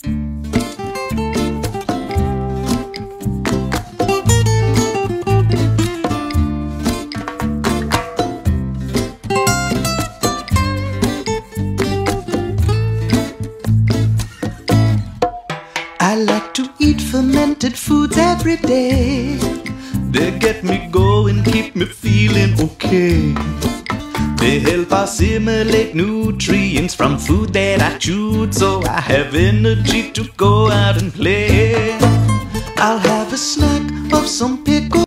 I like to eat fermented foods every day. They get me going, keep me feeling okay. They help assimilate nutrients from food that I chewed, so I have energy to go out and play. I'll have a snack of some pickle.